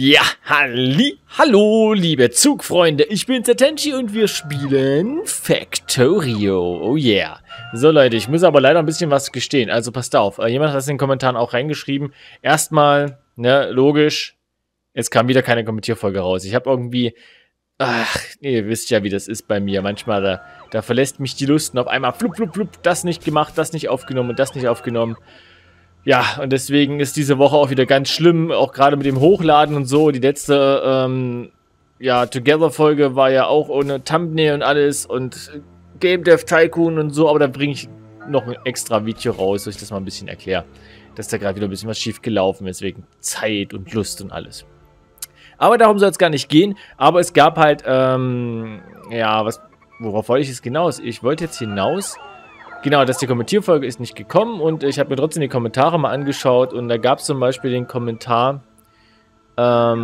Ja, hallo, liebe Zugfreunde, ich bin Tenchi und wir spielen Factorio, oh yeah. So Leute, ich muss aber leider ein bisschen was gestehen, also passt auf, jemand hat das in den Kommentaren auch reingeschrieben. Erstmal, ne, logisch, es kam wieder keine Kommentierfolge raus. Ich habe irgendwie, ach, ihr wisst ja, wie das ist bei mir, manchmal, da verlässt mich die Lust und auf einmal flup, flup, flup, das nicht gemacht, das nicht aufgenommen und das nicht aufgenommen. Ja, und deswegen ist diese Woche auch wieder ganz schlimm, auch gerade mit dem Hochladen und so. Die letzte, ja, Together-Folge war ja auch ohne Thumbnail und alles und Game Dev Tycoon und so, aber da bringe ich noch ein extra Video raus, wo ich das mal ein bisschen erkläre, dass da gerade wieder ein bisschen was schief gelaufen ist, wegen Zeit und Lust und alles. Aber darum soll es gar nicht gehen, aber es gab halt, ja, worauf wollte ich jetzt hinaus? Ich wollte jetzt hinaus... Genau, dass die Kommentierfolge ist nicht gekommen und ich habe mir trotzdem die Kommentare mal angeschaut und da gab es zum Beispiel den Kommentar, ja,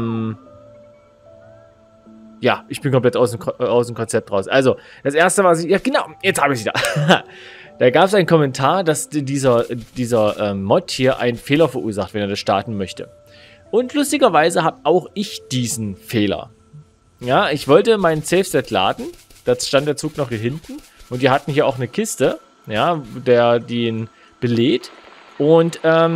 ich bin komplett aus dem Konzept raus. Also, das erste war, ja genau, jetzt habe ich es wieder. Da gab es einen Kommentar, dass dieser Mod hier einen Fehler verursacht, wenn er das starten möchte. Und lustigerweise habe auch ich diesen Fehler. Ja, ich wollte meinen Safe-Set laden, da stand der Zug noch hier hinten und die hatten hier auch eine Kiste. Ja, der den belädt. Und da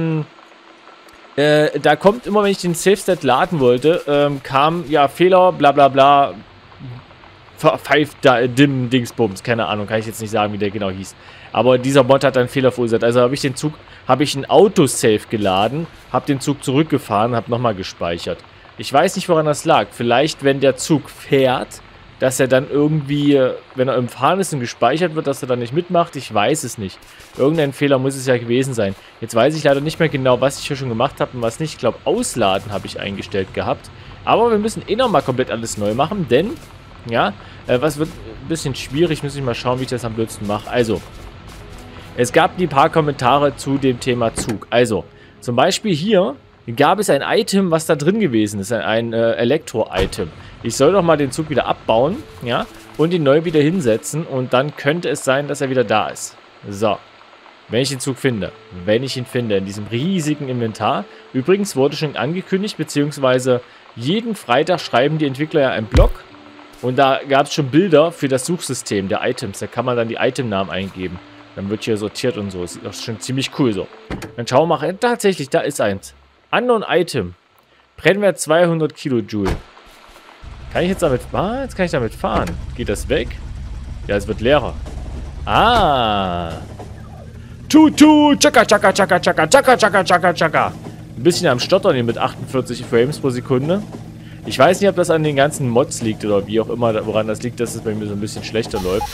kommt immer, wenn ich den Safe-State laden wollte, kam, ja, Fehler, bla bla bla, verpfeift da, Dingsbums, keine Ahnung, kann ich jetzt nicht sagen, wie der genau hieß. Aber dieser Mod hat einen Fehler verursacht. Also habe ich ein Autosave geladen, habe den Zug zurückgefahren, habe nochmal gespeichert. Ich weiß nicht, woran das lag. Vielleicht, wenn der Zug fährt, dass er dann irgendwie, wenn er im Fahren ist und gespeichert wird, dass er dann nicht mitmacht. Ich weiß es nicht. Irgendein Fehler muss es ja gewesen sein. Jetzt weiß ich leider nicht mehr genau, was ich hier schon gemacht habe und was nicht. Ich glaube, Ausladen habe ich eingestellt gehabt. Aber wir müssen eh nochmal komplett alles neu machen, denn, ja, was wird ein bisschen schwierig. Muss ich mal schauen, wie ich das am blödsten mache. Also, es gab ein paar Kommentare zu dem Thema Zug. Also, zum Beispiel hier gab es ein Item, was da drin gewesen ist. Ein Elektro-Item. Ich soll doch mal den Zug wieder abbauen, ja, und ihn neu wieder hinsetzen und dann könnte es sein, dass er wieder da ist. So, wenn ich den Zug finde, in diesem riesigen Inventar. Übrigens wurde schon angekündigt, beziehungsweise jeden Freitag schreiben die Entwickler ja einen Blog und da gab es schon Bilder für das Suchsystem der Items. Da kann man dann die Itemnamen eingeben. Dann wird hier sortiert und so. Das ist auch schon ziemlich cool so. Dann schauen wir mal, tatsächlich, da ist eins. Unknown Item. Brennwert 200 Kilojoule. Kann ich jetzt damit fahren? Jetzt kann ich damit fahren. Geht das weg? Ja, es wird leerer. Ah. Tutu. Chaka, chaka, chaka, chaka, chaka, chaka, chaka, chaka. Ein bisschen am Stottern hier mit 48 Frames pro Sekunde. Ich weiß nicht, ob das an den ganzen Mods liegt oder wie auch immer, woran das liegt, dass es bei mir so ein bisschen schlechter läuft.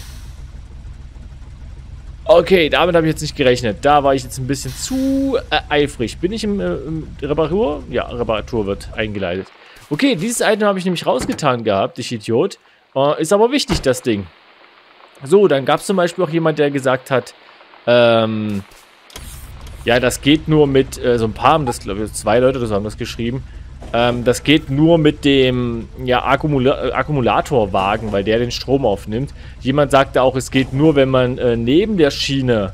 Okay, damit habe ich jetzt nicht gerechnet. Da war ich jetzt ein bisschen zu eifrig. Bin ich im Reparatur? Ja, Reparatur wird eingeleitet. Okay, dieses Item habe ich nämlich rausgetan gehabt, ich Idiot. Ist aber wichtig, das Ding. So, dann gab es zum Beispiel auch jemand, der gesagt hat, ja, das geht nur mit, so ein paar, das glaube ich, 2 Leute haben das geschrieben, das geht nur mit dem, ja, Akkumulatorwagen, weil der den Strom aufnimmt. Jemand sagte auch, es geht nur, wenn man neben der Schiene,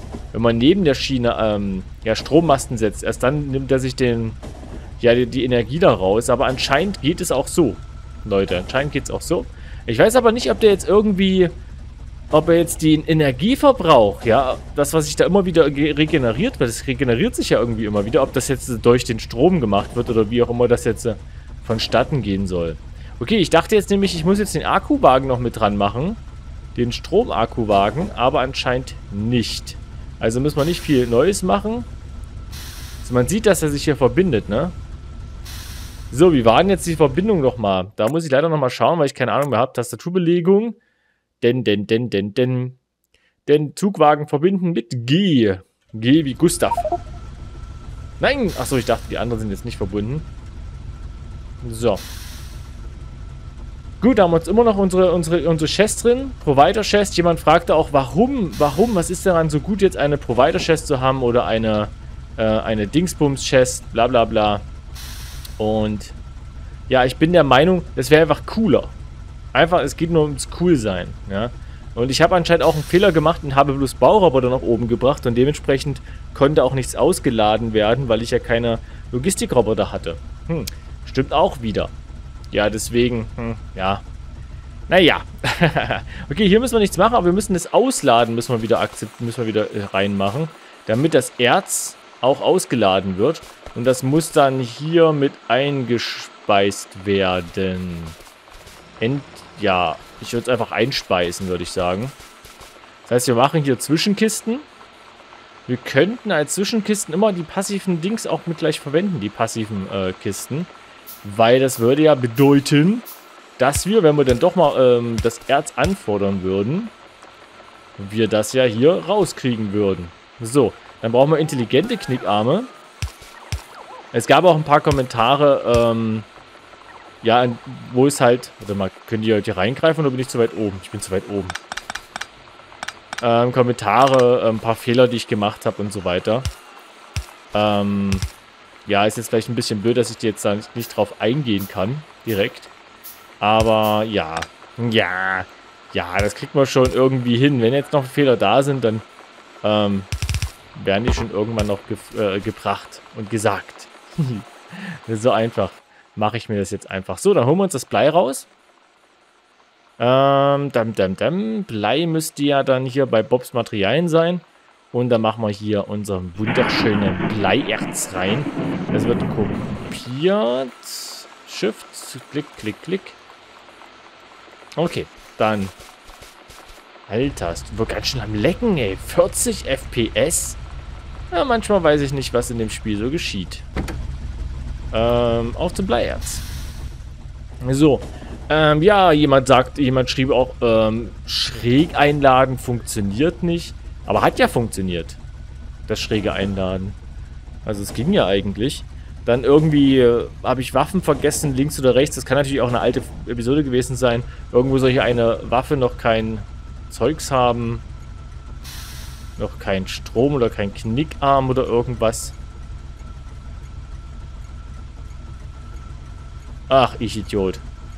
ja, Strommasten setzt. Erst dann nimmt er sich den... ja, die Energie da raus, aber anscheinend geht es auch so. Leute, anscheinend geht es auch so. Ich weiß aber nicht, ob der jetzt irgendwie, ob er jetzt den Energieverbrauch, ja, das, was sich da immer wieder regeneriert, weil das regeneriert sich ja irgendwie immer wieder, ob das jetzt durch den Strom gemacht wird oder wie auch immer das jetzt vonstatten gehen soll. Okay, ich dachte jetzt nämlich, ich muss jetzt den Akkuwagen noch mit dran machen, den Stromakkuwagen, aber anscheinend nicht. Also müssen wir nicht viel Neues machen. Also man sieht, dass er sich hier verbindet, ne? So, wie war denn jetzt die Verbindung nochmal? Da muss ich leider nochmal schauen, weil ich keine Ahnung mehr habe. Tastaturbelegung. Den Zugwagen verbinden mit G. G wie Gustav. Nein! Achso, ich dachte, die anderen sind jetzt nicht verbunden. So. Gut, da haben wir jetzt immer noch unsere Chest drin. Provider-Chest. Jemand fragte auch, warum? Was ist daran so gut, jetzt eine Provider-Chest zu haben oder eine Dingsbums-Chest, bla bla bla. Und ja, ich bin der Meinung, das wäre einfach cooler. Einfach, es geht nur ums Coolsein, ja. Und ich habe anscheinend auch einen Fehler gemacht und habe bloß Bauroboter nach oben gebracht und dementsprechend konnte auch nichts ausgeladen werden, weil ich ja keine Logistikroboter hatte. Stimmt auch wieder. Ja, deswegen, ja. Naja. Okay, hier müssen wir nichts machen, aber wir müssen das Ausladen, müssen wir wieder reinmachen, damit das Erz auch ausgeladen wird. Und das muss dann hier mit eingespeist werden. Ja, ich würde es einfach einspeisen, würde ich sagen. Das heißt, wir machen hier Zwischenkisten. Wir könnten als Zwischenkisten immer die passiven Dings auch mit gleich verwenden, die passiven Kisten. Weil das würde ja bedeuten, dass wir, wenn wir dann doch mal das Erz anfordern würden, wir das ja hier rauskriegen würden. So, dann brauchen wir intelligente Knickarme. Es gab auch ein paar Kommentare, ja, wo es halt... Warte mal, könnt ihr heute reingreifen oder bin ich zu weit oben? Ich bin zu weit oben. Kommentare, ein paar Fehler, die ich gemacht habe und so weiter. Ja, ist jetzt vielleicht ein bisschen blöd, dass ich jetzt da nicht drauf eingehen kann, direkt. Aber ja, das kriegt man schon irgendwie hin. Wenn jetzt noch Fehler da sind, dann werden die schon irgendwann noch gebracht und gesagt. So einfach mache ich mir das jetzt einfach. So, dann holen wir uns das Blei raus. Blei müsste ja dann hier bei Bobs Materialien sein. Und dann machen wir hier unser wunderschönen Bleierz rein. Das wird kopiert. Shift, Klick, Klick, Klick. Okay, dann. Alter, ist wohl ganz schön am Lecken, ey. 40 FPS? Ja, manchmal weiß ich nicht, was in dem Spiel so geschieht. Auf zum Bleierz. So. Ja, jemand schrieb auch, schräg einladen funktioniert nicht. Aber hat ja funktioniert. Das schräge Einladen. Also es ging ja eigentlich. Dann irgendwie habe ich Waffen vergessen, links oder rechts. Das kann natürlich auch eine alte Episode gewesen sein. Irgendwo soll hier eine Waffe noch kein Zeugs haben. Noch kein Strom oder kein Knickarm oder irgendwas. Ach, ich Idiot.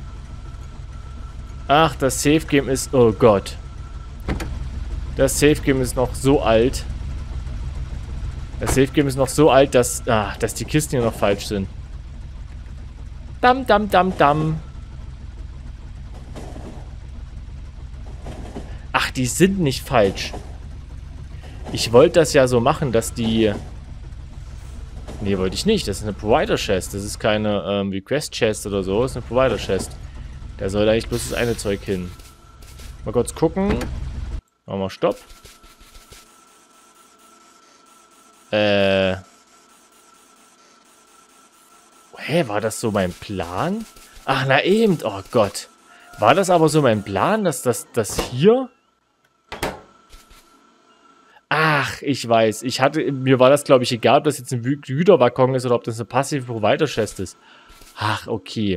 Ach, das Safe Game ist... Oh Gott. Das Safe Game ist noch so alt. Das Safe Game ist noch so alt, dass die Kisten hier noch falsch sind. Dam. Ach, die sind nicht falsch. Ich wollte das ja so machen, dass die... Nee, wollte ich nicht. Das ist eine Provider-Chest. Das ist keine Request-Chest oder so. Das ist eine Provider-Chest. Da soll eigentlich bloß das eine Zeug hin. Mal kurz gucken. Machen wir Stopp. Hä, war das so mein Plan? Ach, na eben. Oh Gott. War das aber so mein Plan, dass das hier... Ach, ich weiß. Mir war das, glaube ich, egal, ob das jetzt ein Güterwaggon ist oder ob das eine passive Provider-Chest ist. Ach, okay.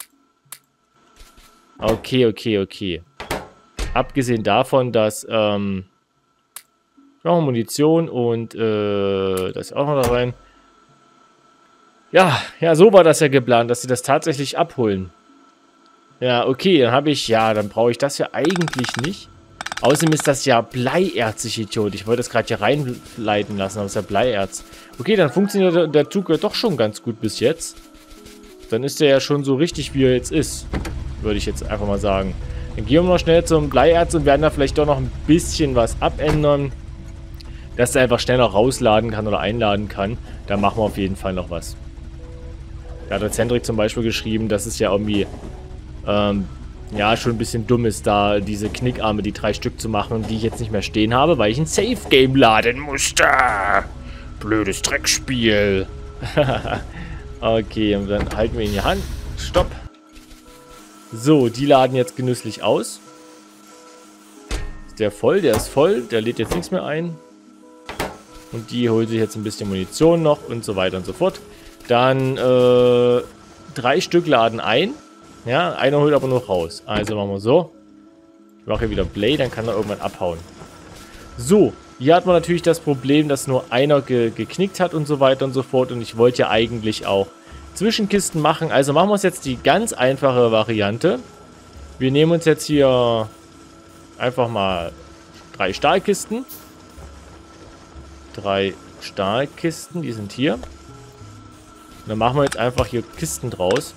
Okay. Abgesehen davon, dass, machen wir Munition und, das auch noch da rein. Ja, so war das ja geplant, dass sie das tatsächlich abholen. Ja, okay, dann brauche ich das ja eigentlich nicht. Außerdem ist das ja Bleierz, ich Idiot. Ich wollte das gerade hier reinleiten lassen, aber es ist ja Bleierz. Okay, dann funktioniert der Zug ja doch schon ganz gut bis jetzt. Dann ist der ja schon so richtig, wie er jetzt ist. Würde ich jetzt einfach mal sagen. Dann gehen wir mal schnell zum Bleierz und werden da vielleicht doch noch ein bisschen was abändern. Dass er einfach schneller rausladen kann oder einladen kann. Da machen wir auf jeden Fall noch was. Da hat der Zentric zum Beispiel geschrieben, dass es ja irgendwie, ja, schon ein bisschen dumm ist, da diese Knickarme, die 3 Stück zu machen, die ich jetzt nicht mehr stehen habe, weil ich ein Safe-Game laden musste. Blödes Dreckspiel. Okay, und dann halten wir ihn in die Hand. Stopp. So, die laden jetzt genüsslich aus. Ist der voll? Der ist voll. Der lädt jetzt nichts mehr ein. Und die holt sich jetzt ein bisschen Munition noch und so weiter und so fort. Dann 3 Stück laden ein. Ja, einer holt aber noch raus. Also machen wir so. Ich mache hier wieder Play, dann kann er irgendwann abhauen. So, hier hat man natürlich das Problem, dass nur einer geknickt hat und so weiter und so fort. Und ich wollte ja eigentlich auch Zwischenkisten machen. Also machen wir uns jetzt die ganz einfache Variante. Wir nehmen uns jetzt hier einfach mal 3 Stahlkisten. 3 Stahlkisten, die sind hier. dann machen wir jetzt einfach hier Kisten draus.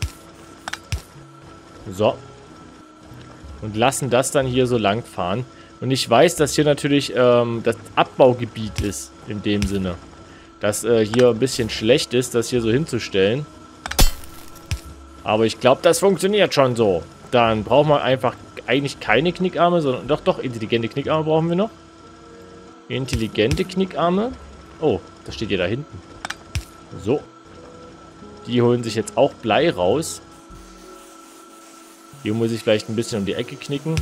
So. Und lassen das dann hier so lang fahren. Und ich weiß, dass hier natürlich das Abbaugebiet ist, in dem Sinne. Dass hier ein bisschen schlecht ist, das hier so hinzustellen. Aber ich glaube, das funktioniert schon so. Dann brauchen wir einfach eigentlich keine Knickarme, sondern doch, intelligente Knickarme brauchen wir noch. Intelligente Knickarme. Oh, das steht ja da hinten. So. Die holen sich jetzt auch Blei raus. Hier muss ich vielleicht ein bisschen um die Ecke knicken.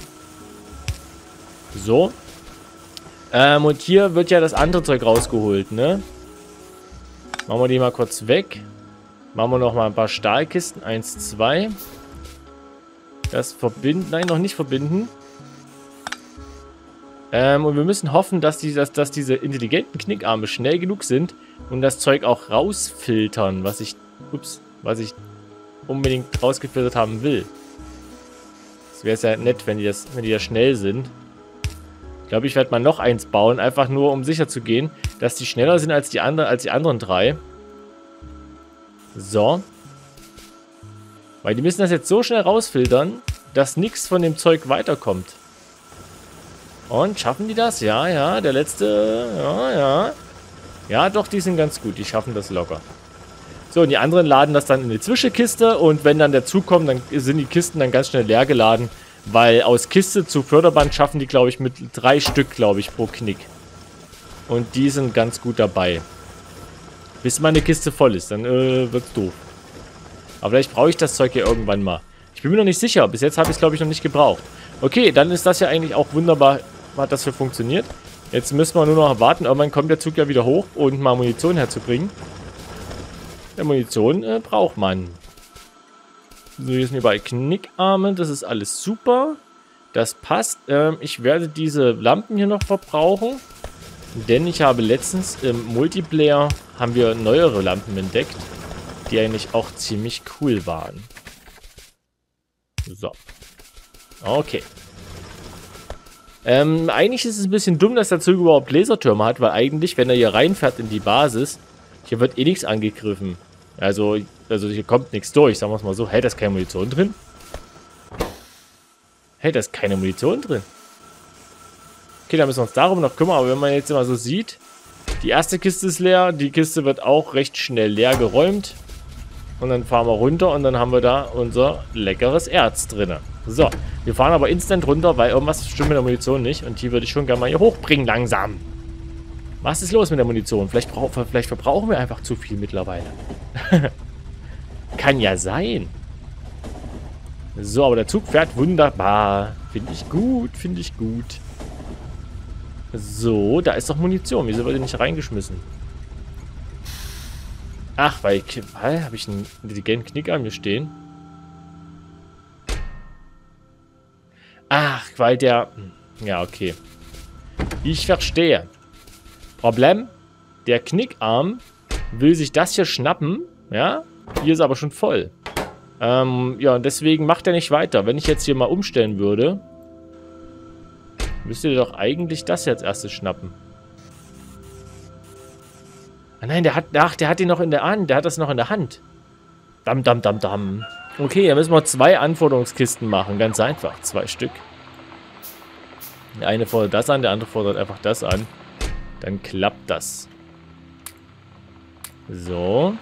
So. Und hier wird ja das andere Zeug rausgeholt, ne? Machen wir die mal kurz weg. Machen wir noch mal ein paar Stahlkisten. 1, 2. Das verbinden. Nein, noch nicht verbinden. Und wir müssen hoffen, dass diese intelligenten Knickarme schnell genug sind und das Zeug auch rausfiltern, was ich unbedingt rausgefiltert haben will. Es wäre ja nett, wenn die da schnell sind. Ich glaube, ich werde mal noch eins bauen, einfach nur, um sicher zu gehen, dass die schneller sind als die anderen 3. So. Weil die müssen das jetzt so schnell rausfiltern, dass nichts von dem Zeug weiterkommt. Und schaffen die das? Ja, ja, der letzte, ja. Ja, doch, die sind ganz gut, die schaffen das locker. So, und die anderen laden das dann in eine Zwischenkiste und wenn dann der Zug kommt, dann sind die Kisten dann ganz schnell leer geladen, weil aus Kiste zu Förderband schaffen die, glaube ich, mit 3 Stück, glaube ich, pro Knick. Und die sind ganz gut dabei. Bis meine Kiste voll ist, dann wird's doof. Aber vielleicht brauche ich das Zeug ja irgendwann mal. Ich bin mir noch nicht sicher, bis jetzt habe ich es, glaube ich, noch nicht gebraucht. Okay, dann ist das ja eigentlich auch wunderbar, hat das hier funktioniert. Jetzt müssen wir nur noch warten, irgendwann kommt der Zug ja wieder hoch und mal Munition herzubringen. Ja, Munition braucht man. So, hier sind überall Knickarme. Das ist alles super. Das passt. Ich werde diese Lampen hier noch verbrauchen. Denn ich habe letztens im Multiplayer haben wir neuere Lampen entdeckt. Die eigentlich auch ziemlich cool waren. So. Okay. Eigentlich ist es ein bisschen dumm, dass der Zug überhaupt Lasertürme hat. Weil eigentlich, wenn er hier reinfährt in die Basis, hier wird eh nichts angegriffen. Also hier kommt nichts durch, sagen wir es mal so. Hey, da ist keine Munition drin. Hey, da ist keine Munition drin. Okay, da müssen wir uns darum noch kümmern. Aber wenn man jetzt mal so sieht, die erste Kiste ist leer. Die Kiste wird auch recht schnell leer geräumt. Und dann fahren wir runter und dann haben wir da unser leckeres Erz drin. So, wir fahren aber instant runter, weil irgendwas stimmt mit der Munition nicht. Und die würde ich schon gerne mal hier hochbringen langsam. Was ist los mit der Munition? Vielleicht verbrauchen wir einfach zu viel mittlerweile. Kann ja sein. So, aber der Zug fährt wunderbar. Finde ich gut, finde ich gut. So, da ist doch Munition. Wieso wird die nicht reingeschmissen? Ach, weil habe ich einen intelligenten Knicker mir stehen? Ach, weil der... Ja, okay. Ich verstehe. Problem, der Knickarm will sich das hier schnappen, ja, hier ist aber schon voll. Ja, und deswegen macht er nicht weiter. Wenn ich jetzt hier mal umstellen würde, müsste der doch eigentlich das jetzt erstes schnappen. Ah nein, der hat ihn noch in der Hand, der hat das noch in der Hand. Dam, dam, dam, dam. Okay, dann müssen wir 2 Anforderungskisten machen, ganz einfach, 2 Stück. Der eine fordert das an, der andere fordert einfach das an. Dann klappt das. So.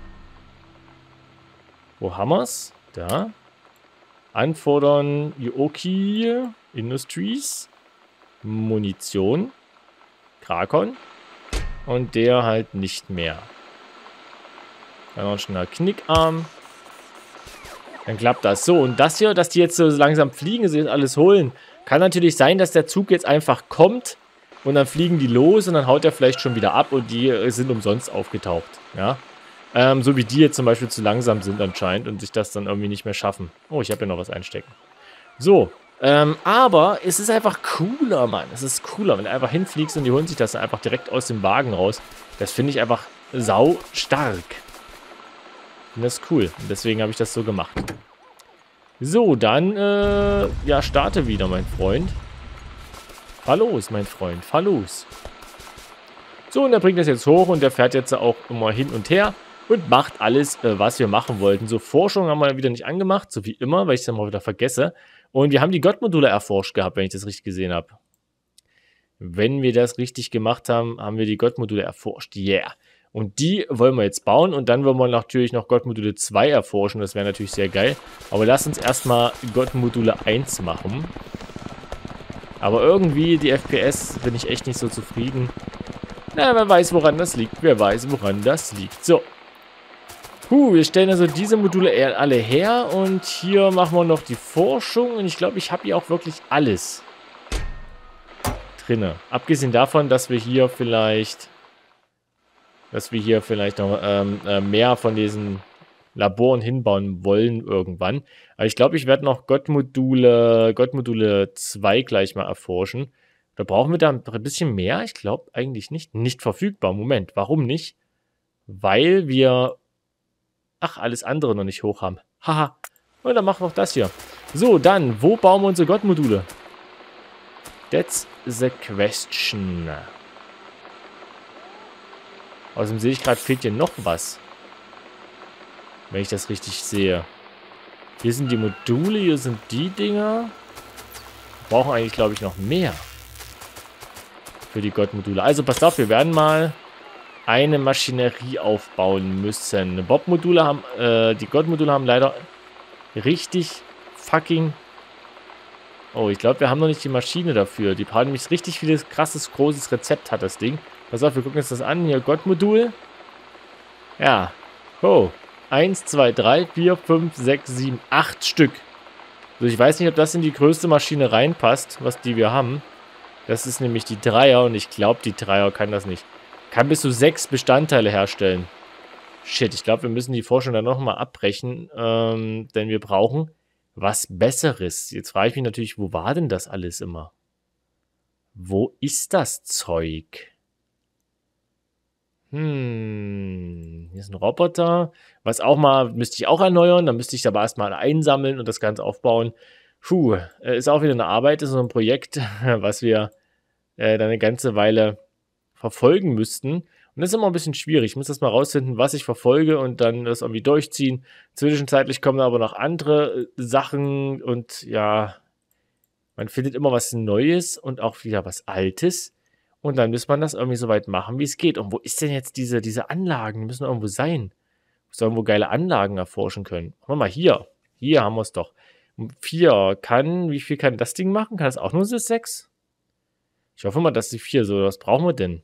Wo haben wir's? Da. Anfordern Yoki Industries. Munition. Krakon. Und der halt nicht mehr. Dann noch schnell Knickarm. Dann klappt das. So, und das hier, dass die jetzt so langsam fliegen, sie jetzt alles holen. Kann natürlich sein, dass der Zug jetzt einfach kommt. Und dann fliegen die los und dann haut er vielleicht schon wieder ab und die sind umsonst aufgetaucht. Ja. So wie die jetzt zum Beispiel zu langsam sind anscheinend und sich das dann irgendwie nicht mehr schaffen. Oh, ich habe ja noch was einstecken. So. Aber es ist einfach cooler, Mann. Es ist cooler, wenn du einfach hinfliegst und die holen sich das dann einfach direkt aus dem Wagen raus. Das finde ich einfach sau stark. Und das ist cool. Und deswegen habe ich das so gemacht. So, dann, ja, starte wieder, mein Freund. Fahr los, mein Freund, fahr los. So, und er bringt das jetzt hoch und der fährt jetzt auch immer hin und her. und macht alles, was wir machen wollten. So, Forschung haben wir wieder nicht angemacht, so wie immer, weil ich es dann mal wieder vergesse. Und wir haben die Gott-Module erforscht gehabt, wenn ich das richtig gesehen habe. Wenn wir das richtig gemacht haben, haben wir die Gott-Module erforscht. Yeah. Und die wollen wir jetzt bauen und dann wollen wir natürlich noch Gott-Module 2 erforschen. Das wäre natürlich sehr geil. Aber lass uns erstmal Gott-Module 1 machen. Aber irgendwie, die FPS, bin ich echt nicht so zufrieden. Na, wer weiß, woran das liegt. Wer weiß, woran das liegt. So. Wir stellen also diese Module alle her. Und hier machen wir noch die Forschung. Und ich glaube, ich habe hier auch wirklich alles drinne. Abgesehen davon, dass wir hier vielleicht noch mehr von diesen Laboren hinbauen wollen irgendwann. Aber ich glaube, ich werde noch Gott-Module 2 gleich mal erforschen. Da brauchen wir da ein bisschen mehr? Ich glaube eigentlich nicht. Nicht verfügbar. Moment, warum nicht? Weil wir alles andere noch nicht hoch haben. Haha. Und dann machen wir auch das hier. So, dann, wo bauen wir unsere Gott-Module? That's the question. Außerdem sehe ich gerade, fehlt hier noch was. Wenn ich das richtig sehe. Hier sind die Module, hier sind die Dinger. Wir brauchen eigentlich, glaube ich, noch mehr. Für die Gott-Module. Also passt auf, wir werden mal eine Maschinerie aufbauen müssen. Bob-Module haben, die Gott-Module haben leider richtig fucking... Oh, ich glaube, wir haben noch nicht die Maschine dafür. Die brauchen nämlich richtig vieles krasses, großes Rezept hat das Ding. Pass auf, wir gucken uns das an. Hier, Gott-Modul. Ja. Oh. 1, 2, 3, 4, 5, 6, 7, 8 Stück. Also ich weiß nicht, ob das in die größte Maschine reinpasst, was die wir haben. Das ist nämlich die Dreier und ich glaube, die Dreier kann das nicht. Kann bis zu 6 Bestandteile herstellen. Shit, ich glaube, wir müssen die Forschung dann nochmal abbrechen, denn wir brauchen was Besseres. Jetzt frage ich mich natürlich, wo war denn das alles immer? Wo ist das Zeug? Hier ist ein Roboter. Was auch mal, müsste ich auch erneuern. Dann müsste ich aber erstmal einsammeln und das Ganze aufbauen. Ist auch wieder eine Arbeit, ist so ein Projekt, was wir dann eine ganze Weile verfolgen müssten. Und das ist immer ein bisschen schwierig. Ich muss das mal rausfinden, was ich verfolge und dann das irgendwie durchziehen. Zwischenzeitlich kommen aber noch andere Sachen und ja, man findet immer was Neues und auch wieder was Altes. Und dann muss man das irgendwie so weit machen, wie es geht. Und wo ist denn jetzt diese Anlagen? Die müssen irgendwo sein. Muss irgendwo geile Anlagen erforschen können. Machen wir mal hier. Hier haben wir es doch. 4 kann, wie viel kann das Ding machen? Kann das auch nur 6? Ich hoffe mal, dass die 4 so, was brauchen wir denn?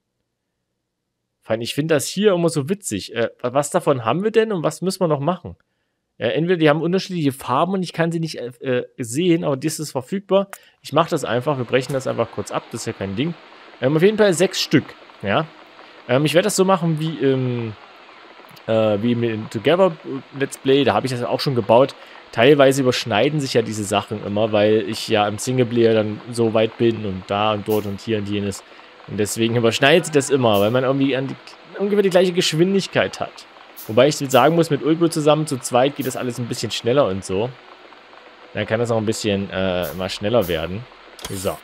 Ich finde das hier immer so witzig. Was davon haben wir denn und was müssen wir noch machen? Entweder die haben unterschiedliche Farben und ich kann sie nicht sehen, aber das ist verfügbar. Ich mache das einfach, wir brechen das einfach kurz ab, das ist ja kein Ding. Auf jeden Fall 6 Stück, ja. Ich werde das so machen wie im Together Let's Play, da habe ich das auch schon gebaut. Teilweise überschneiden sich ja diese Sachen immer, weil ich ja im Singleplayer dann so weit bin und da und dort und hier und jenes. Und deswegen überschneidet sich das immer, weil man irgendwie ungefähr die gleiche Geschwindigkeit hat. Wobei ich sagen muss, mit Ulbro zusammen zu zweit geht das alles ein bisschen schneller und so. Dann kann das auch ein bisschen mal schneller werden. So.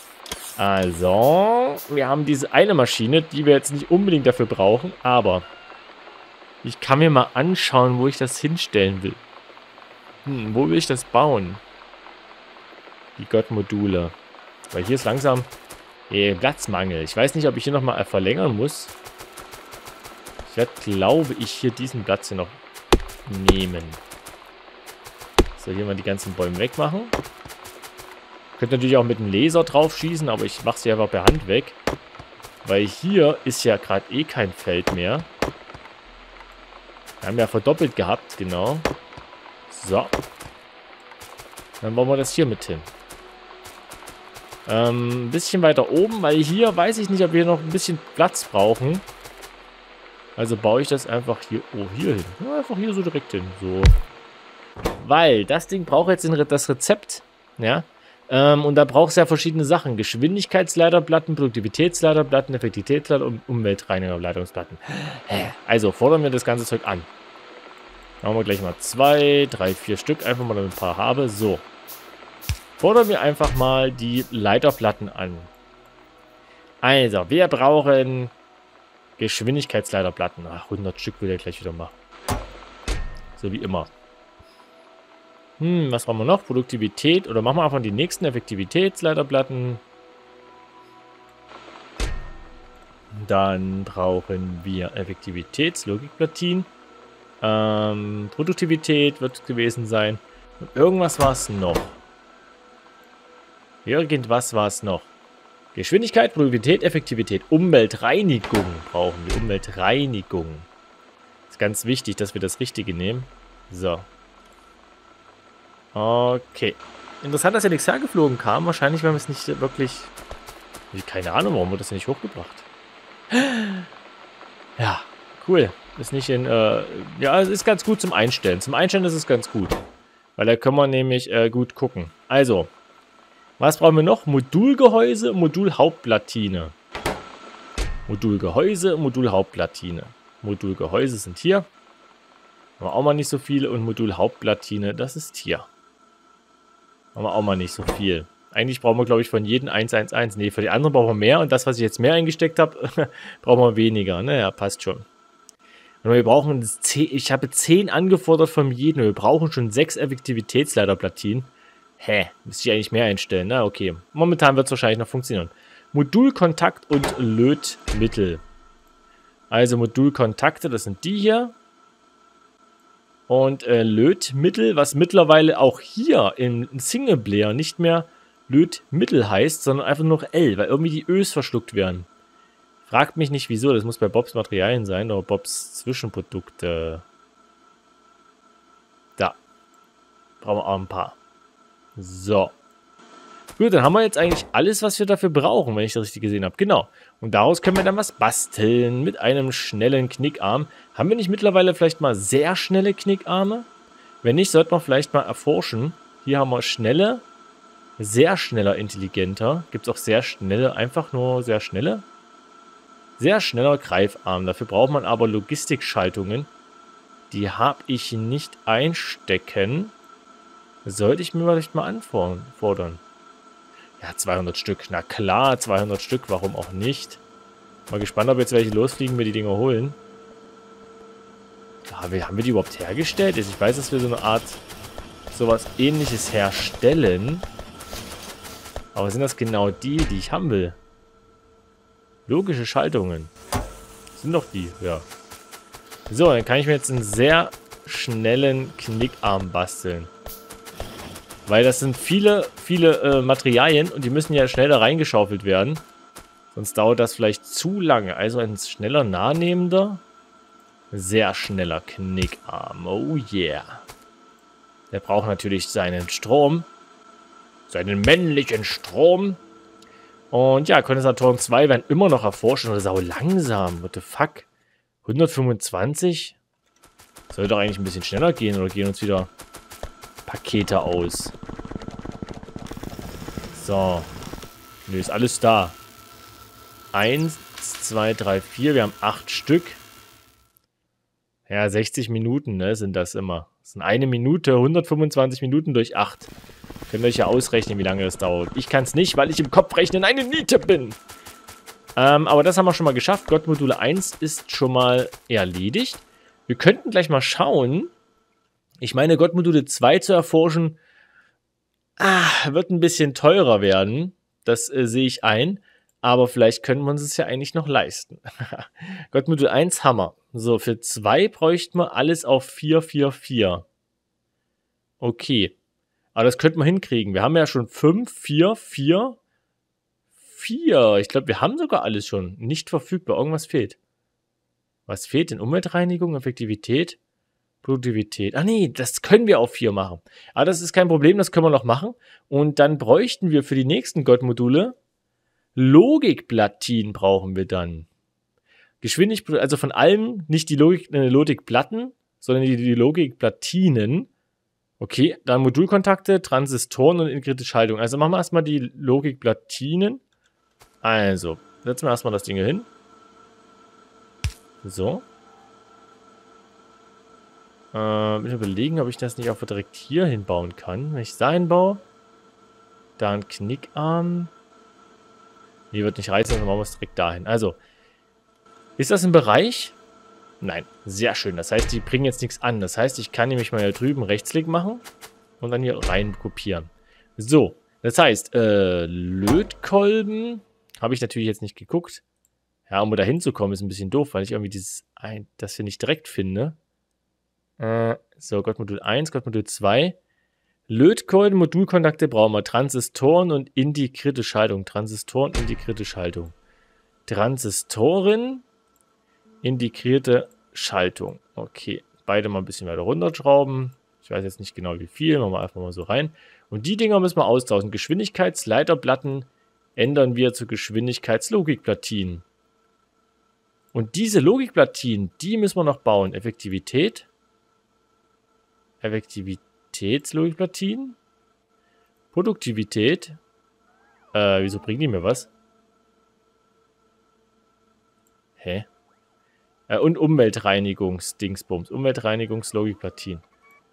Also, wir haben diese eine Maschine, die wir jetzt nicht unbedingt dafür brauchen, aber ich kann mir mal anschauen, wo ich das hinstellen will. Wo will ich das bauen? Die Gott-Module. Weil hier ist langsam Platzmangel. Ich weiß nicht, ob ich hier nochmal verlängern muss. Ich werde, glaube ich, hier diesen Platz hier noch nehmen. So, hier mal die ganzen Bäume wegmachen. Könnte natürlich auch mit dem Laser drauf schießen, aber ich mache sie einfach per Hand weg. Weil hier ist ja gerade eh kein Feld mehr. Wir haben ja verdoppelt gehabt, genau. So. Dann bauen wir das hier mit hin. Ein bisschen weiter oben, weil hier weiß ich nicht, ob wir noch ein bisschen Platz brauchen. Also baue ich das einfach hier, hier hin. Ja, einfach hier so direkt hin. So. Weil das Ding braucht jetzt das Rezept. Ja. Und da braucht es ja verschiedene Sachen. Geschwindigkeitsleiterplatten, Produktivitätsleiterplatten, Effektivitätsleiter und Umweltreinigerleitungsplatten. Also fordern wir das ganze Zeug an. Machen wir gleich mal 2, 3, 4 Stück. Einfach mal, damit ich ein paar habe. So. Fordern wir einfach mal die Leiterplatten an. Also, wir brauchen Geschwindigkeitsleiterplatten. Ach, 100 Stück will er gleich wieder machen. So wie immer. Was brauchen wir noch? Produktivität. Oder machen wir einfach die nächsten Effektivitätsleiterplatten. Dann brauchen wir Effektivitätslogikplatinen. Produktivität wird gewesen sein. Und irgendwas war es noch. Irgendwas war es noch. Geschwindigkeit, Produktivität, Effektivität. Umweltreinigung brauchen wir. Umweltreinigung. Ist ganz wichtig, dass wir das Richtige nehmen. So. Okay. Interessant, dass ja nichts hergeflogen kam. Wahrscheinlich, weil wir es nicht wirklich... Keine Ahnung, warum wird das denn nicht hochgebracht? Ja, cool. Ist nicht in... ja, es ist ganz gut zum Einstellen. Zum Einstellen ist es ganz gut. Weil da können wir nämlich gut gucken. Also, was brauchen wir noch? Modulgehäuse, Modulhauptplatine. Modulgehäuse, Modulhauptplatine. Modulgehäuse sind hier. Haben wir auch mal nicht so viele. Und Modulhauptplatine, das ist hier. Haben wir auch mal nicht so viel. Eigentlich brauchen wir, glaube ich, von jedem 111. Ne, für die anderen brauchen wir mehr. Und das, was ich jetzt mehr eingesteckt habe, brauchen wir weniger. Naja, passt schon. Und wir brauchen 10, ich habe 10 angefordert von jedem. Wir brauchen schon 6 Effektivitätsleiterplatinen. Hä? Müsste ich eigentlich mehr einstellen? Na, okay. Momentan wird es wahrscheinlich noch funktionieren. Modulkontakt und Lötmittel. Also Modulkontakte, das sind die hier. Und Lötmittel, was mittlerweile auch hier im Singleplayer nicht mehr Lötmittel heißt, sondern einfach nur L, weil irgendwie die Ös verschluckt werden. Fragt mich nicht wieso, das muss bei Bobs Materialien sein, oder Bobs Zwischenprodukte. Da. Brauchen wir auch ein paar. So. Gut, dann haben wir jetzt eigentlich alles, was wir dafür brauchen, wenn ich das richtig gesehen habe. Genau. Und daraus können wir dann was basteln mit einem schnellen Knickarm. Haben wir nicht mittlerweile vielleicht mal sehr schnelle Knickarme? Wenn nicht, sollten wir vielleicht mal erforschen. Hier haben wir schnelle, sehr schneller, intelligenter. Gibt es auch sehr schnelle, einfach nur sehr schnelle? Sehr schneller Greifarm. Dafür braucht man aber Logistikschaltungen. Die habe ich nicht einstecken. Sollte ich mir vielleicht mal anfordern. Ja, 200 Stück. Na klar, 200 Stück. Warum auch nicht? Mal gespannt, ob jetzt welche losfliegen, wir die Dinger holen. Ja, haben wir die überhaupt hergestellt? Ich weiß, dass wir so eine Art, sowas Ähnliches herstellen. Aber sind das genau die ich haben will? Logische Schaltungen. Das sind doch die, ja. So, dann kann ich mir jetzt einen sehr schnellen Knickarm basteln. Weil das sind viele Materialien und die müssen ja schneller reingeschaufelt werden. Sonst dauert das vielleicht zu lange. Also ein schneller Nahnehmender. Sehr schneller Knickarm. Oh yeah. Der braucht natürlich seinen Strom. Seinen männlichen Strom. Und ja, Kondensatoren 2 werden immer noch erforscht. Oder sau langsam. What the fuck? 125? Soll doch eigentlich ein bisschen schneller gehen. Oder gehen uns wieder Pakete aus. So. Nö, ist alles da. 1, 2, 3, 4. Wir haben 8 Stück. Ja, 60 Minuten, ne, sind das immer. Das sind eine Minute, 125 Minuten durch 8. Könnt ihr euch ja ausrechnen, wie lange das dauert. Ich kann es nicht, weil ich im Kopfrechnen eine Niete bin. Aber das haben wir schon mal geschafft. Gottmodule 1 ist schon mal erledigt. Wir könnten gleich mal schauen. Ich meine, Gottmodule 2 zu erforschen, wird ein bisschen teurer werden. Das sehe ich ein. Aber vielleicht können wir uns es ja eigentlich noch leisten. Gottmodul 1 Hammer. So, für 2 bräuchten wir alles auf 4, 4, 4. Okay. Aber das könnten wir hinkriegen. Wir haben ja schon 5, 4, 4, 4. Ich glaube, wir haben sogar alles schon. Nicht verfügbar. Irgendwas fehlt. Was fehlt denn? Umweltreinigung, Effektivität, Produktivität. Ach nee, das können wir auf 4 machen. Aber das ist kein Problem, das können wir noch machen. Und dann bräuchten wir für die nächsten Gottmodule Logikplatinen brauchen wir dann. Geschwindigkeit, also von allem nicht die Logikplatten, sondern die Logikplatinen. Okay, dann Modulkontakte, Transistoren und integrierte Schaltung. Also machen wir erstmal die Logikplatinen. Also, setzen wir erstmal das Ding hier hin. So. Ich überlegen, ob ich das nicht auch direkt hier hinbauen kann. Wenn ich da hinbaue, dann Knickarm. Nee, wird nicht reißen, dann machen wir es direkt dahin. Also, Ist das ein Bereich? Nein. Sehr schön. Das heißt, die bringen jetzt nichts an. Das heißt, ich kann nämlich mal hier drüben Rechtsklick machen und dann hier rein kopieren. So. Das heißt, Lötkolben habe ich natürlich jetzt nicht geguckt. Ja, um da hinzukommen, ist ein bisschen doof, weil ich irgendwie das hier nicht direkt finde. So, Gottmodul 1, Gottmodul 2. Lötkolben, Modulkontakte brauchen wir. Transistoren und integrierte Schaltung. Transistoren, integrierte Schaltung. Transistoren, integrierte Schaltung. Okay, beide mal ein bisschen weiter runterschrauben. Ich weiß jetzt nicht genau wie viel. Machen wir einfach mal so rein. Und die Dinger müssen wir austauschen. Geschwindigkeitsleiterplatten ändern wir zu Geschwindigkeitslogikplatinen. Und diese Logikplatinen, die müssen wir noch bauen. Effektivität. Effektivitätslogikplatinen. Produktivität. Wieso bringen die mir was? Hä? Und Umweltreinigungs-Dingsbums. Umweltreinigungslogikplatinen.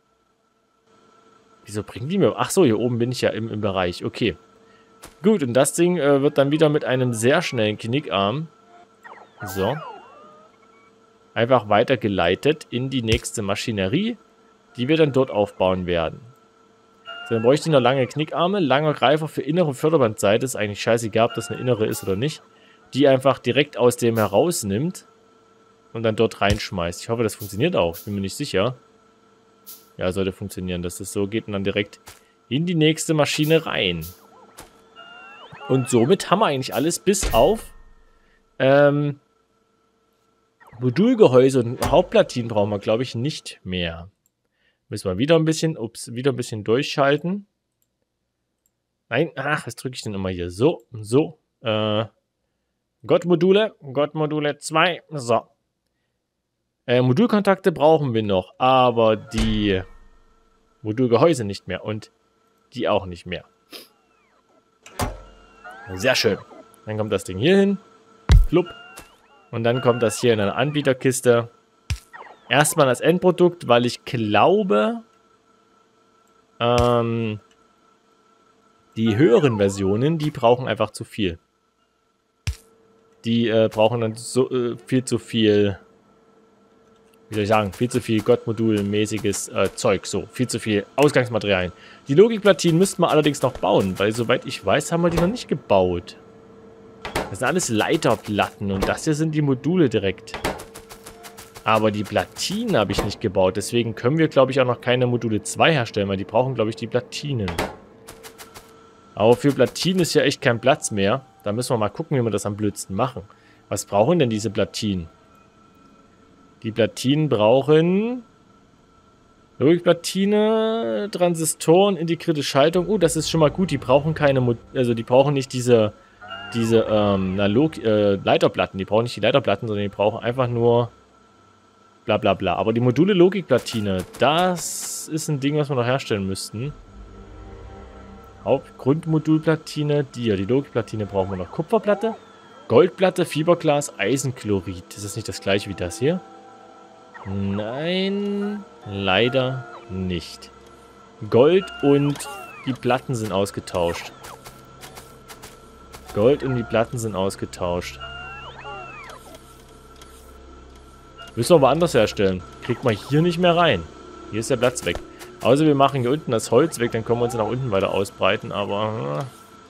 Wieso bringen die mir... Ach so, hier oben bin ich ja im Bereich. Okay. Gut, und das Ding wird dann wieder mit einem sehr schnellen Knickarm... So. Einfach weitergeleitet in die nächste Maschinerie, die wir dann dort aufbauen werden. So, dann bräuchte ich noch lange Knickarme, langer Greifer für innere Förderbandseite. Ist eigentlich scheißegal, ob das eine innere ist oder nicht. Die einfach direkt aus dem herausnimmt und dann dort reinschmeißt. Ich hoffe, das funktioniert auch. Ich bin mir nicht sicher. Ja, sollte funktionieren, dass das so geht und dann direkt in die nächste Maschine rein. Und somit haben wir eigentlich alles bis auf Modulgehäuse und Hauptplatinen brauchen wir, glaube ich, nicht mehr. Müssen wir wieder ein bisschen, durchschalten. Nein, ach, was drücke ich denn immer hier? So, so. Gottmodule 2. So. Modulkontakte brauchen wir noch, aber die Modulgehäuse nicht mehr und die auch nicht mehr. Sehr schön. Dann kommt das Ding hier hin. Flupp. Und dann kommt das hier in eine Anbieterkiste. Erstmal das Endprodukt, weil ich glaube, die höheren Versionen, die brauchen einfach zu viel. Die brauchen dann so viel zu viel, wie soll ich sagen, viel zu viel Gottmodul-mäßiges Zeug. So, viel zu viel Ausgangsmaterialien. Die Logikplatinen müssten wir allerdings noch bauen, weil soweit ich weiß, haben wir die noch nicht gebaut. Das sind alles Leiterplatten und das hier sind die Module direkt. Aber die Platinen habe ich nicht gebaut. Deswegen können wir, glaube ich, auch noch keine Module 2 herstellen, weil die brauchen, glaube ich, die Platinen. Aber für Platinen ist ja echt kein Platz mehr. Da müssen wir mal gucken, wie wir das am blödsten machen. Was brauchen denn diese Platinen? Die Platinen brauchen Logikplatine, Transistoren, integrierte Schaltung. Das ist schon mal gut. Die brauchen keine, die brauchen nicht diese Leiterplatten. Die brauchen nicht die Leiterplatten, sondern die brauchen einfach nur bla bla bla. Aber die Module Logikplatine, das ist ein Ding, was wir noch herstellen müssten. Hauptgrundmodulplatine, die Logikplatine brauchen wir noch. Kupferplatte, Goldplatte, Fiberglas, Eisenchlorid. Ist das nicht das gleiche wie das hier? Nein, leider nicht. Gold und die Platten sind ausgetauscht. Gold und die Platten sind ausgetauscht. Müssen wir aber anders herstellen. Kriegt man hier nicht mehr rein. Hier ist der Platz weg. Außer wir machen hier unten das Holz weg, dann können wir uns nach unten weiter ausbreiten, aber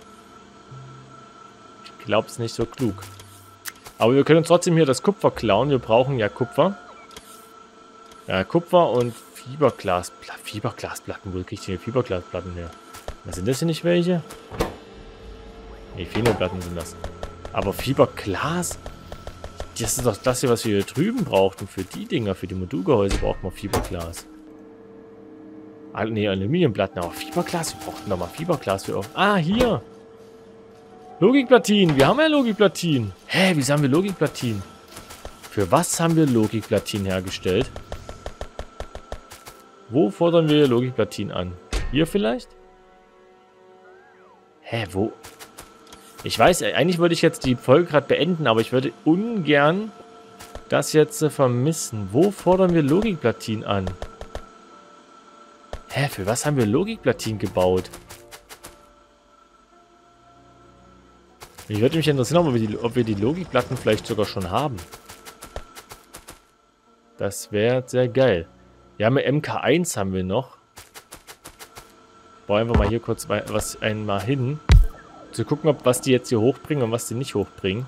ich glaube es nicht so klug. Aber wir können uns trotzdem hier das Kupfer klauen. Wir brauchen ja Kupfer. Ja, Kupfer und Fiberglas. Fiberglasplatten. Wo kriege ich denn hier Fiberglasplatten her? Was sind das hier nicht welche? Ne, Phenoplatten sind das. Aber Fiberglas? Das ist doch das hier, was wir hier drüben brauchten. Für die Dinger, für die Modulgehäuse braucht man Fiberglas. Ne, Aluminiumplatten, aber Fiberglas. Wir brauchten doch mal Fiberglas für... Ah, hier! Logikplatinen. Wir haben ja Logikplatinen. Hä, wieso haben wir Logikplatinen? Für was haben wir Logikplatinen hergestellt? Wo fordern wir Logikplatinen an? Hier vielleicht? Hä, wo? Ich weiß, eigentlich würde ich jetzt die Folge gerade beenden, aber ich würde ungern das jetzt vermissen. Wo fordern wir Logikplatinen an? Hä, für was haben wir Logikplatinen gebaut? Ich würde mich interessieren, ob wir die Logikplatten vielleicht sogar schon haben. Das wäre sehr geil. Wir haben eine MK1 haben wir noch. Ich baue einfach mal hier kurz was einmal hin. Zu gucken, ob was die jetzt hier hochbringen und was die nicht hochbringen.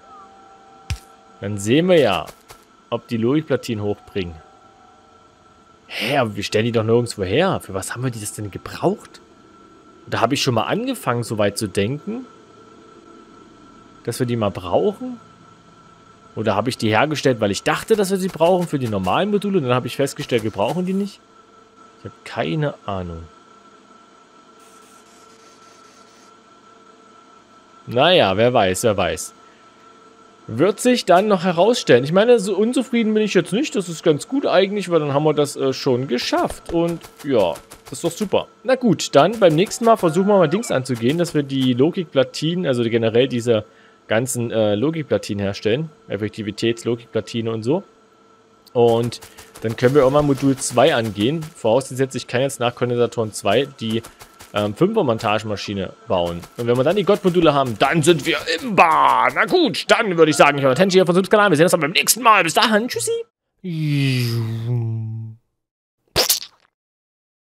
Dann sehen wir ja, ob die Logikplatinen hochbringen. Hä, aber wir stellen die doch nirgendwo her. Für was haben wir die das denn gebraucht? Da habe ich schon mal angefangen, so weit zu denken, dass wir die mal brauchen. Oder habe ich die hergestellt, weil ich dachte, dass wir sie brauchen für die normalen Module. Und dann habe ich festgestellt, wir brauchen die nicht. Ich habe keine Ahnung. Naja, wer weiß, wer weiß. Wird sich dann noch herausstellen. Ich meine, so unzufrieden bin ich jetzt nicht. Das ist ganz gut eigentlich, weil dann haben wir das schon geschafft. Und ja, das ist doch super. Na gut, dann beim nächsten Mal versuchen wir mal Dings anzugehen, dass wir die Logikplatinen, also generell diese ganzen Logikplatinen herstellen. Effektivitäts-Logikplatine und so. Und dann können wir auch mal Modul 2 angehen. Vorausgesetzt, ich kann jetzt nach Kondensatoren 2 die 5er-Montagemaschine bauen. Und wenn wir dann die Gott-Module haben, dann sind wir im Bar. Na gut, dann würde ich sagen, ich war der Tenchi hier von Subs Kanal. Wir sehen uns dann beim nächsten Mal. Bis dahin, tschüssi.